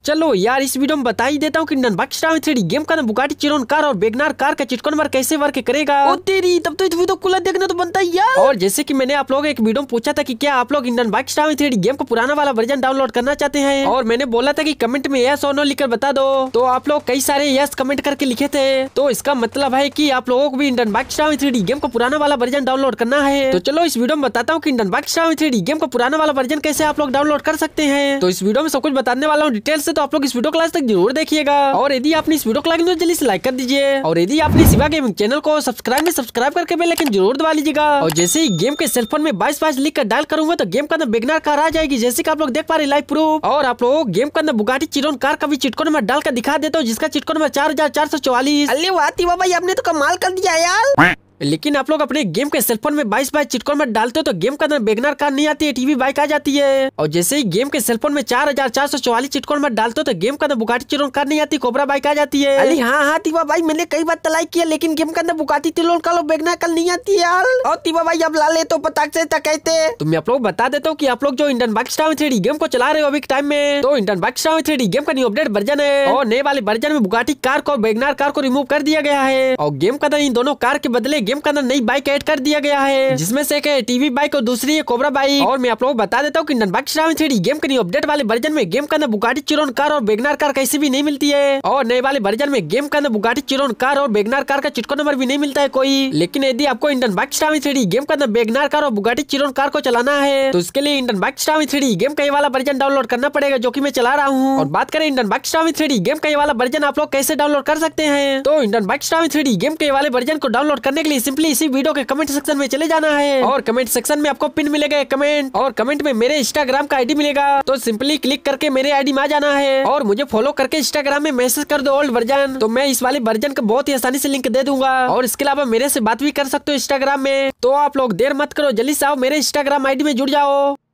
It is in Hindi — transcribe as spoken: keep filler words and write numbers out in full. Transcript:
चलो यार इस वीडियो में बता ही देता हूँ कि Indian bike star three D game का बुगाटी चिरोन कार और वेगनार कार का चिटकॉन नंबर कैसे वर्क करेगा। ओ तेरी, तब तो इस वीडियो खुला देखना तो बनता है यार। और जैसे कि मैंने आप लोगों को एक वीडियो में पूछा था कि क्या आप लोग Indian bike star three D game का पुराना वाला वर्जन डाउनलोड करना चाहते हैं, और मैंने बोला था कि कमेंट में यस और नो लिखकर बता दो। तो आप लोग कई सारे यस कमेंट करके लिखे थे, तो इसका मतलब है कि आप लोगों को भी Indian bike star three D game का पुराना वाला वर्जन डाउनलोड करना है। तो चलो इस वीडियो में बताता हूँ कि Indian bike star three D game का पुराना वाला वर्जन कैसे आप लोग डाउनलोड कर सकते हैं। तो इस वीडियो में सब कुछ बताने वाला हूँ डिटेल से, तो आप लोग इस वीडियो क्लास तक जरूर देखिएगा। और यदि आपने इस वीडियो को लाइक तो जल्दी से लाइक कर दीजिए, और यदि आपने शिवा गेमिंग चैनल को सब्सक्राइब में सब्सक्राइब करके बेल आइकन जरूर दबा लीजिएगा। और जैसे ही गेम के सेलफोन में बाईस बाईस लिख कर डायल करूंगा तो गेम का अंदर वेगनार कार आ जाएगी, जैसे कि आप लोग देख पा रहे लाइव प्रूफ। और आप लोग गेम के अंदर बुगाटी चिरोन कार का भी चिटकॉन नंबर डाल कर दिखा देता हूँ, जिसका चिटकॉन नंबर चार हजार चार सौ चौवालीस। अरे वाह तिवा भाई, आपने तो कमाल कर दिया यार। लेकिन आप लोग अपने गेम के सेलफोन में बाईस बाईस चिटकॉन में डालते हो तो गेम के अंदर वेगनार कार नहीं आती है, टीवी बाइक आ जाती है। और जैसे ही गेम के सेलफोन में चार हजार चार सौ चौवालीस चिटकॉन में डालते हो तो गेम के अंदर बुगाटी चिरोन कार नहीं आती, कोबरा बाइक आ जाती है। अरे हाँ हाँ तिवा भाई, मैंने कई बार तलाई किया, लेकिन गेम के अंदर बुगाटी चिरोन कार और वेगनार कार नहीं आती यार। और तिवा भाई अब ला ले तो पता से कहते। तो मैं आप लोग बता देता हूँ कि आप लोग जो Indian bike star three D game को चला रहे हो अभी के टाइम में, तो Indian bike star three D game का न्यू अपडेट वर्जन है, और नए वाले वर्जन में बुगाटी कार को वेगनार कार को रिमूव कर दिया गया है। और गेम के अंदर इन दोनों कार के बदले गेम के अंदर नई बाइक ऐड कर दिया गया है, जिसमें से एक है टीवी बाइक और दूसरी है कोबरा बाइक। और मैं आप लोगों को बता देता हूँ कि Indian bike star three D game के न्यू अपडेट वाले वर्जन में गेम के अंदर बुगाटी चिरोन कार और वेगनार कार कैसे भी नहीं मिलती है, और नए वाले वर्जन में गेम के अंदर बुगाटी चिरोन कार और वेगनार कार का चिटकॉन नंबर भी नहीं मिलता है कोई। लेकिन यदि आपको Indian bike star three D game के अंदर वेगनार कार और बुगाटी चिरोन कार को चलाना है तो उसके लिए Indian bike star three D game का ये वाला वर्जन डाउनलोड करना पड़ेगा, जो की मैं चला रहा हूँ। और बात करें Indian bike star three D game का ये वाला वर्जन आप लोग कैसे डाउनलोड कर सकते हैं, तो Indian bike star three D game के वाले वर्जन को डाउनलोड करने के लिए सिंपली इसी वीडियो के कमेंट सेक्शन में चले जाना है, और कमेंट सेक्शन में आपको पिन मिलेगा कमेंट, और कमेंट में मेरे इंस्टाग्राम का आईडी मिलेगा, तो सिंपली क्लिक करके मेरे आईडी में आ जाना है और मुझे फॉलो करके इंस्टाग्राम में मैसेज कर दो ओल्ड वर्जन, तो मैं इस वाले वर्जन का बहुत ही आसानी से लिंक दे दूंगा। और इसके अलावा मेरे से बात भी कर सकते हो इंस्टाग्राम में। तो आप लोग देर मत करो, जल्दी से आओ मेरे इंस्टाग्राम आईडी में जुड़ जाओ।